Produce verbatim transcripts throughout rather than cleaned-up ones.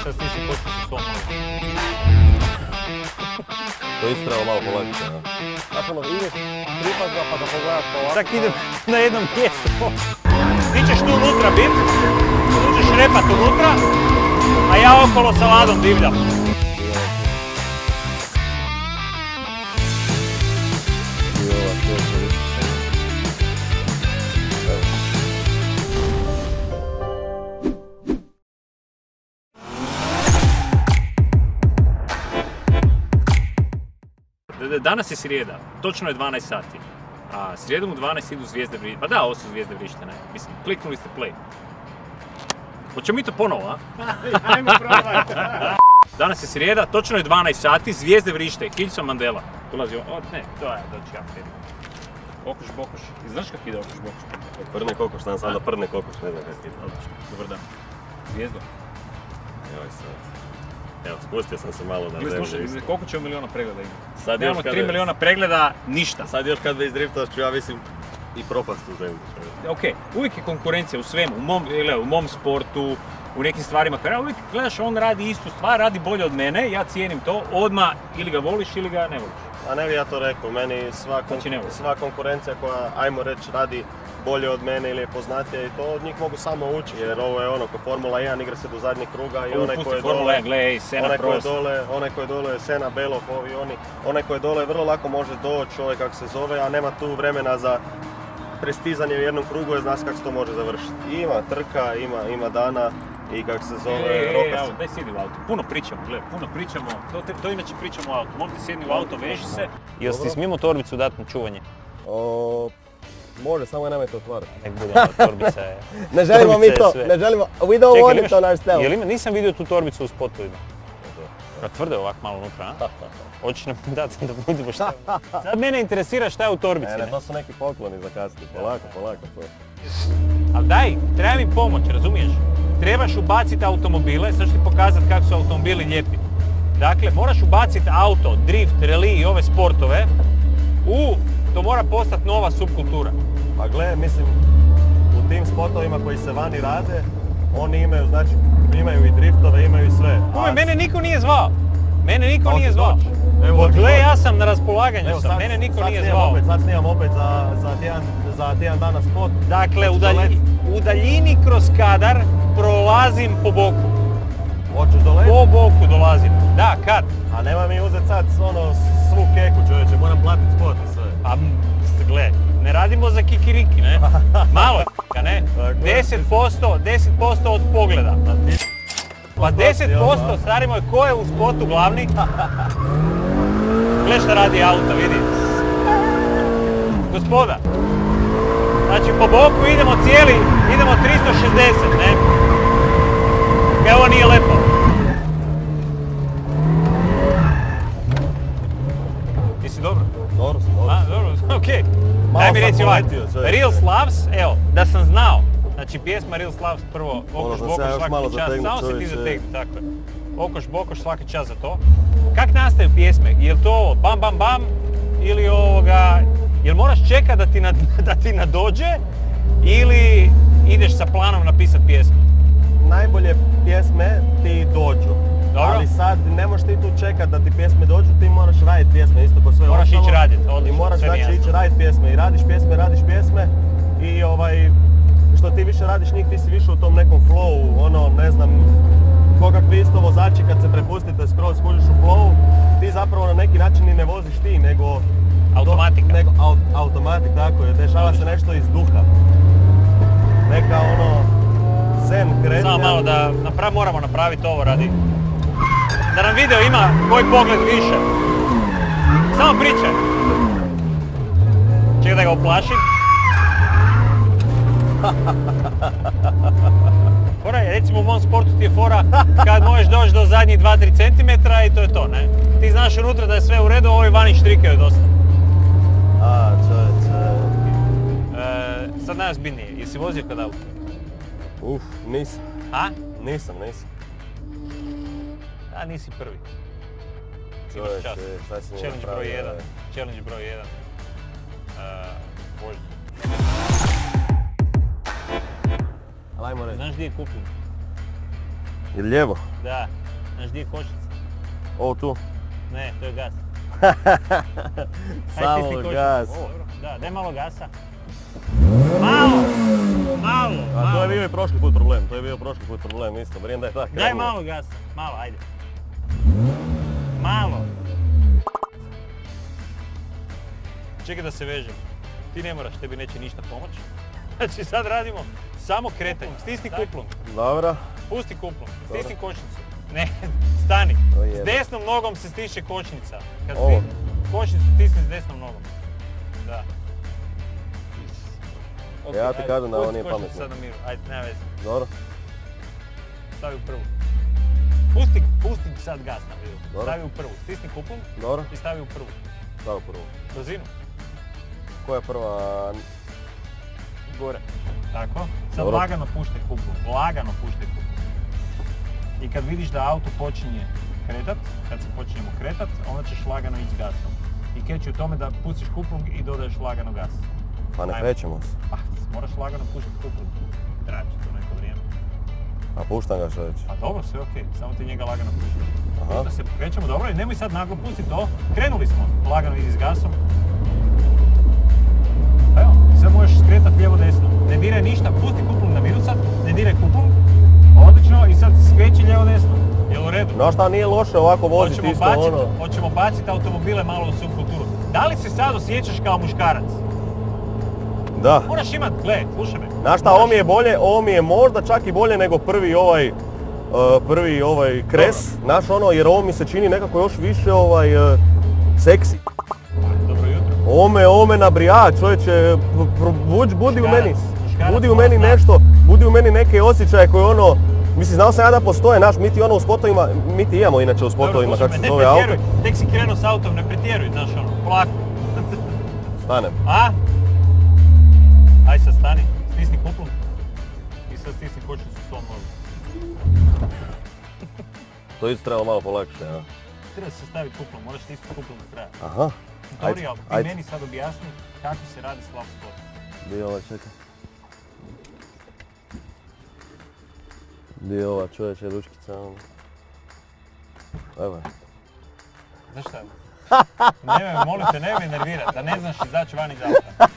sad nisi počeo sa svom. To je istrao malo polakše, ne? Znači ono, ideš, tripaš ga pa da pogledaš pa ovako. Čak idem na jednom mjestu. Ti ćeš tu unutra bit, tu ćeš repat unutra, a ja okolo sa ladom divljam. Danas je srijeda, točno je dvanaest sati, a srijedom u dvanaest idu Zvijezde vrište, pa da, ovo su Zvijezde vrište, ne, mislim, kliknuli ste play. Hoćemo mi to ponovo, a? Ajmo probati. Danas je srijeda, točno je dvanaest sati, Zvijezde vrište, Hilson Mandela. Dolazi ovo, o, ne, to je, doći ja prijedno. Okuš bokuš, i znaš kak ide okuš bokuš? Prne kokoš, znam sam da prne kokoš, ne znam kak ide. Dobar dan. Zvijezdo. Joj sad. Evo, spustio sam se malo na zemlju. Slušaj, koliko ćemo miliona pregleda imati? Sad Nemamo tri miliona pregleda, ništa. Sad još kad već driftaš ću ja mislim i propast u zemlju. Ok, uvijek je konkurencija u svemu, u mom, ili, u mom sportu, u nekim stvarima. Kada uvijek gledaš, on radi istu stvar, radi bolje od mene, ja cijenim to, odmah ili ga voliš ili ga ne voliš. A ne bi ja to rekao, meni sva, kon Znači sva konkurencija koja, ajmo reći, radi bolje od mene ili je poznatija i to od njih mogu samo učiti. Jer ovo je ono, ko Formula jedan, igra se do zadnjeg kruga i onaj ko je dole, gledaj, Senna onaj ko je Prost. dole, onaj ko je dole, Senna, Belov, ovi oni, onaj ko je dole vrlo lako može doći, ovaj kako se zove, a nema tu vremena za prestizanje u jednom krugu jer zna se kako se to može završiti. Ima trka, ima, ima dana i kako se zove, e, roka e, se. daj sjedi u auto, puno pričamo, gledaj, puno pričamo, to, te, to inače pričamo u auto, molim te sjedni u auto, veži se. Jel si smijemo torbicu dati na čuvanje? O, može, samo je nemojte otvarati. Nek bude ono, torbica je... Ne želimo mi to, ne želimo, we don't want it on ourselves. Jel ima, nisam vidio tu torbicu u spotovima. A tvrde ovak malo unutra, a? Hoćeš nam dati da budemo šta? Sad mene interesira šta je u torbici, ne? ne? Ne, to su neki pokloni za kasnije, polako, polako to. Ali daj, treba mi pomoć, razumiješ? Trebaš ubaciti automobile, sad ću ti pokazati kako su automobili lijepi. Dakle, moraš ubaciti auto, drift, rally i ove sportove u, to mora postati nova subkultura. Pa gle, mislim, u tim spotovima koji se vani rade, oni imaju, znači, imaju i driftove, imaju i sve. Ume, mene niko nije zvao. Mene niko Hoće nije zvao. doći. Evo, Gle, ja sam na raspolaganju Evo, sam, sad, mene niko sad nije snijam zvao. Opet, sad snijam opet za, za, tjedan, za tjedan dana spot. Dakle, u, Hoćeš dalji, dolet? u daljini kroz kadar prolazim po boku. Hoćeš dolet? Po boku dolazim. Da, kad? A nema mi uzet sad ono, svu keku, čovječe, moram platiti spot i sve. Pa, gle, ne radimo za kikiriki, ne? Malo je, ne? deset posto, deset posto od pogleda. Pa deset posto, stari moj, ko je u spotu glavni? Gle šta radi auto, vidi. Gospoda. Znači, po boku idemo cijeli, idemo tristo šezdeset, ne? Kaj ovo nije lepo. Ti si dobro? Dobro sam, dobro. A, dobro, okej. Malo Daj mi sam reci ovak, poletio, čovječe. Real Slavs, evo, da sam znao. Znači, pjesma Real Slavs prvo, Okoš, sam se ja Bokoš, još malo svaki čas, zategnut, samo se ti čovječe. zategni, tako je. Okoš, Bokoš, svaki čas za to. Kak nastaju pjesme? Jel to bam, bam, bam? Ili ovoga, jel moraš čekat da ti, nad, da ti nadođe? Ili ideš sa planom napisat pjesmu? Najbolje pjesme ti dođu. Dobro. Ali sad ne možeš ti tu čekat da ti pjesme dođu, ti moraš raditi pjesme isto ko sve Moraš ostalo. ići radit, I odlično, moraš sve mi znači jasno. ići raditi pjesme i radiš pjesme, radiš pjesme i ovaj, što ti više radiš njih, ti si više u tom nekom flowu, ono, ne znam, ko kakvi isto vozači kad se prepustite skroz kužiš u flowu, ti zapravo na neki način ni ne voziš ti, nego... Automatika. Nego, au, automatik, tako je, dešava se nešto iz duha. Neka ono, zen kretnja. Samo malo da naprav, moramo napraviti ovo radi. Da nam video ima koji pogled više. Samo pričaj. Čekaj da ga oplašim. Fora je, recimo u mom sportu ti je fora kad možeš doći do zadnjih dva do tri centimetra i to je to, ne? Ti znaš unutra da je sve u redu, ovi vani štrikaju dosta. A, čovječe. E, sad najozbiljnije, jesi vozio kad auto? Uf, nisam. A? Nisam, nisam. A, nisi prvi. Imaš Čovječe, čast. šta si mi Challenge broj napravio, jedan. ej. Challenge broj jedan. Uh, vožnja. Ali ajmo reći. Znaš gdje je kupljen? I lijevo? Da. Znaš gdje je kočnica? Ovo tu? Ne, to je gas. Aj, Samo stisni kočnicu. gas. O, dobro. Da, daj malo gasa. Malo! Malo, A to malo. je bio i prošli put problem, to je bio prošli put problem isto, vrijeme da je tako. Daj malo gasa, malo, ajde. Malo. Čekaj da se vežem. Ti ne moraš, tebi neće ništa pomoći. Znači sad radimo samo kretanje. Stisni kuplung. Dobro. Pusti kuplung. Stisni kočnicu. Ne, stani. To je S desnom nogom se stiše kočnica. Kad Ovo. sti, kočnicu stisni s desnom nogom. Da. Ok, Ja ti ajde, kažem da ovo pusti nije kočnicu pametno. sad na miru. Ajde, nema veze. Dobro. Stavi u prvu. Pusti, pusti sad gas na miru. Dobro. Stavi u prvu. Stisni kuplung Dobro. i stavi u prvu. Stavu prvu. Brzinu. Koja je prva? Gore. Tako. Sad Dobro. lagano puštaj kuplung. Lagano puštaj kuplung. I kad vidiš da auto počinje kretat, kad se počinjemo kretat, onda ćeš lagano ići s gasom. I catch je u tome da pustiš kuplung i dodaješ lagano gas. Pa ne Ajmo. krećemo se. Pa, moraš lagano pustiti kuplung. Trajat će to neko vrijeme. A puštam ga čovječ. Pa dobro, sve okej, samo ti njega lagano puštaš. Aha. Da se krećemo dobro i nemoj sad naglo pustiti to. Krenuli smo, lagano idi s gasom. Pa evo, sad možeš skretat lijevo-desno. Ne diraj ništa, pusti kuplung na miru sad, ne diraj kuplung. Odlično, i sad skreći lijevo-desno. Jel u redu? No šta nije loše ovako voziti Hoćemo isto bacit, ono. hoćemo baciti automobile malo u subkulturu. Da li se sad osjećaš kao muškarac? Da. Moraš imat, gledaj, slušaj me. Znaš šta, ovo mi je bolje, ovo mi je možda čak i bolje nego prvi ovaj, uh, prvi ovaj kres. Znaš ono, jer ovo mi se čini nekako još više ovaj, uh, seksi. Dobro jutro. Ome, ome nabrija, čovječe, budi, budi u Muškarac, meni, muškarac budi u mora meni znat. nešto, budi u meni neke osjećaje koje ono, mislim, znao sam ja da postoje, znaš, mi ti ono u spotovima, mi ti imamo inače u spotovima, Dobro, kako se slušaj me, zove ne auto. pretjeruj. Tek si krenuo s autom, ne pretjeruj, znaš ono, polako. Stanem. A? Aj sad stani, stisni kuplung. I sad stisni kočnicu s tom nogom. To isto treba malo polakše, ja. Treba se staviti kuplung, moraš stisnuti kuplung do kraja. Aha. Tutorial, ti ajde. meni sad objasni kako se radi slav sport. Gdje je ova, čekaj. Gdje je ova čovječe ručkica? Evo je. Znaš šta? Nemoj, molim te, nemoj me nervirat, da ne znaš izaći van iz auta.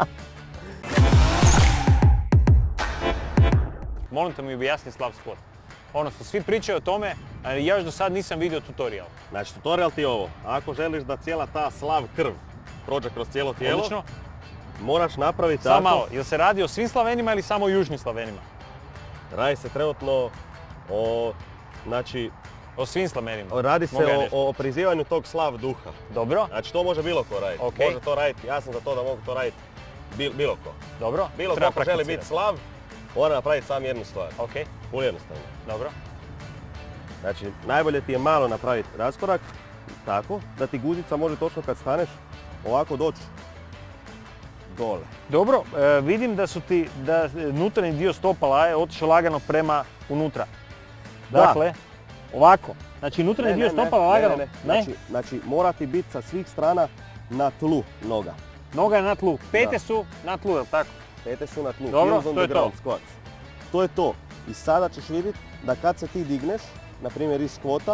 Molim te mi objasni slav sport. Odnosno, svi pričaju o tome, ali ja još do sad nisam vidio tutorial. Znači, tutorial ti je ovo. Ako želiš da cijela ta slav krv prođe kroz cijelo tijelo, Odlično. moraš napraviti Samo tako. malo, jel se radi o svim Slavenima ili samo o južnim Slavenima? Radi se trenutno o, znači, O svim Slavenima. radi se Mogu ja o, nešto? o prizivanju tog slav duha. Dobro, Znači, to može bilo ko raditi. Okej. Može to raditi, ja sam za to da mogu to raditi bil- bilo ko. dobro. Bilo Treba ko ko želi biti prakticirati. slav, mora napraviti sam jednu stvar. Ok, Puno jednostavno. dobro. Znači, najbolje ti je malo napraviti raskorak, tako, da ti guzica može točno kad staneš ovako doći dole. Dobro, e, vidim da su ti, da unutarnji dio stopala je otišao lagano prema unutra. Da. Dakle, ovako. Znači, unutarnji Ne, dio ne, ne, stopala ne, lagano. ne, ne. Znači, znači mora ti biti sa svih strana na tlu noga. Noga je na tlu. Pete Da. su na tlu, jel tako? Pete su na tlu. Dobro, Heels on to je the to. ground, squats. To je to. I sada ćeš vidjeti da kad se ti digneš, na primjer iz skvota,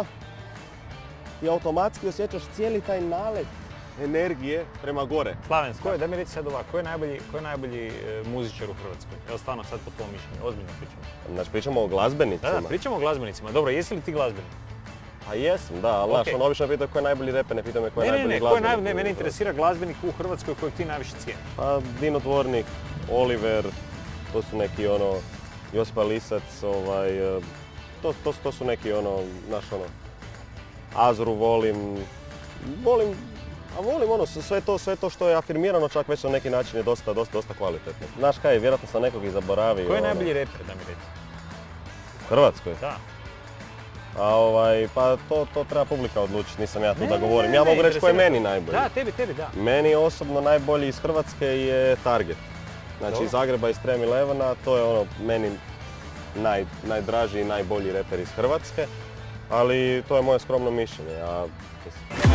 ti automatski osjećaš cijeli taj nalet energije prema gore. Slavensko. Ko je, daj mi reći sad ovako, ko je najbolji, ko je najbolji e, muzičar u Hrvatskoj? Evo stvarno sad po tom mišljenju, ozbiljno pričamo. Znači pričamo o Da, glazbenicima. da, pričamo o glazbenicima. Dobro, jesi li ti glazbenik? A jesam, da, ali znaš, Ok. ono obično pitaju ko je najbolji reper, ne pitaju me ko je Ne, ne, najbolji ne, ko je glazbenik. naj, ne, u mene Hrvatskoj. interesira glazbenik u Hrvatskoj kojeg ti najviše cijeniš. Pa Dino Dvornik, Oliver, to su neki ono, Josipa Lisac, ovaj, eh, to, to, to su neki ono, znaš ono, Azru volim, volim, a volim ono, sve to, sve to što je afirmirano čak već na neki način je dosta, dosta, dosta kvalitetno. Znaš kaj, vjerojatno sam nekog i zaboravio. Ko je ono, najbolji reper, da mi reći? U Hrvatskoj? Da. A ovaj, pa to, to treba publika odlučiti, nisam ja tu Ne, da ne, govorim. ne, Ja ne, mogu reći ko je interesira meni me. najbolji. Da, tebi, tebi, da. Meni osobno najbolji iz Hrvatske je Target. Znači Dobro. iz Zagreba, iz Trem Elevena, to je ono meni naj, najdraži i najbolji reper iz Hrvatske. Ali to je moje skromno mišljenje. Ja, mislim.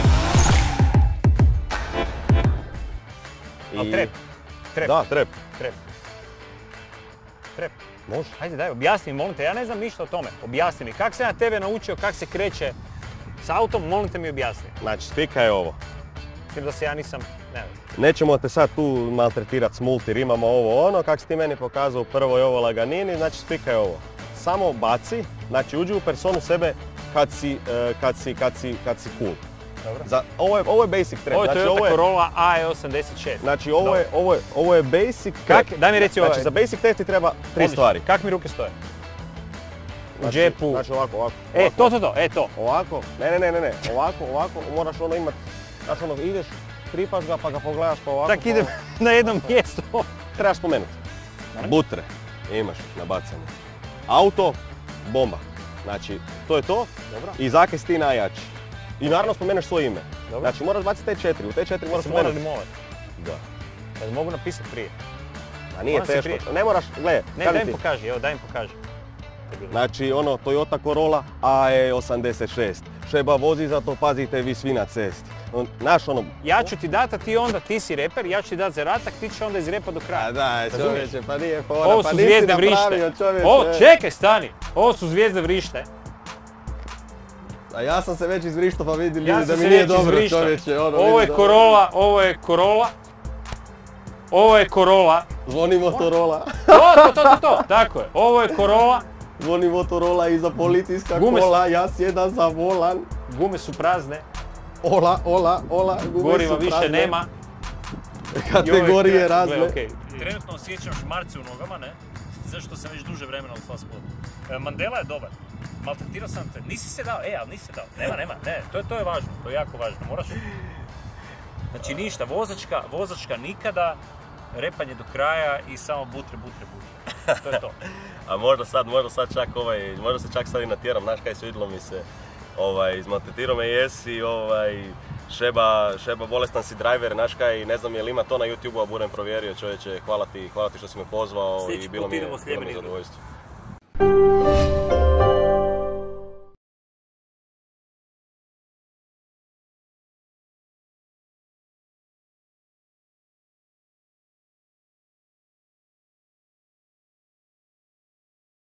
Ali trep. Trep. Da, trep. Trep. Trep. Može. Hajde daj, objasni mi, molim te, ja ne znam ništa o tome. Objasni mi, kako sam ja tebe naučio, kako se kreće s autom, molim te mi objasni. Znači, spika je ovo. Mislim da se ja nisam, ne znam. Nećemo te sad tu maltretirati s multir, imamo ovo ono, kako si ti meni pokazao prvo je ovo laganini, znači spika je ovo. Samo baci, znači uđi u personu sebe kad si, kad si, kad si, kad si cool. Dobro. Za, ovo, je, ovo je basic trend. Ovo je znači, Toyota ovo je, Corolla A E osamdeset šest. Znači ovo je, ovo, je, ovo je basic Kak, test. daj mi reci Znači ovaj. za basic test ti treba tri Odlično. stvari. Kak mi ruke stoje? U Znači, džepu. Znači ovako, ovako. E, ovako. to, to, to, e to. Ovako, ne, ne, ne, ne, ne, ovako, ovako, moraš ono imat, znači ono ideš, tripaš ga pa ga pogledaš pa ovako. Tak idem pa... na jednom mjestu. Trebaš spomenuti. Butre imaš na bacanje. Auto, bomba. Znači, to je to. Dobro. I zakaj ti najjači. I naravno spomeneš svoje ime. Dobro. Znači moraš baciti te četiri, u te četiri moraš Se mora spomenuti. li molat? Da. Da mogu napisati prije. A nije Moram se teško, prije. ne moraš, gle, Ne, kažem daj mi ti. pokaži, evo daj mi pokaži. Znači ono Toyota Corolla A E osamdeset šest. Šeba vozi, zato pazite vi svi na cesti. On, naš ono... Ja ću ti dati, a ti onda, ti si reper, ja ću ti dati zadatak, ti će onda iz repa do kraja. A daj Razumiješ? čovječe, pa nije fora, Ovo pa su nisi zvijezde napravio vrište. čovječe. Ovo, čekaj, stani. Ovo su zvijezde vrište. A ja sam se već izvrištao pa vidim Ja ljudi da sam mi se nije već dobro izvrištao. čovječe. Ono, Ovo je vidi da- Corolla, ovo je Corolla. Ovo je Corolla. Zvoni Motorola. To, to, to, to, to. Tako je. Ovo je Corolla. Zvoni Motorola iza policijska Gume su- kola, ja sjedam za volan. Gume su prazne. Ola, ola, ola, gume Goriva su više prazne. nema. Kategorije razne. Gle, okej. Trenutno osjećam šmarce u nogama, ne? Zašto sam već duže vremena u fast food. E, Mandela je dobar. Maltretirao sam te. Nisi se dao, e, ali nisi se dao. Nema, nema, ne, to je, to je važno, to je jako važno, moraš... Znači ništa, vozačka, vozačka nikada, repanje do kraja i samo butre, butre, butre. To je to. A možda sad, možda sad čak ovaj, možda se čak sad i natjeram, znaš kaj svidilo mi se, ovaj, izmaltretirao me jesi, ovaj, Šeba, Šeba bolestan si driver, znaš kaj, ne znam je li ima to na YouTubeu, a budem provjerio čovječe, hvala ti, hvala ti što si me pozvao Sljedeći i bilo put mi je, idemo s bilo mi je Ljebeninom. zadovoljstvo.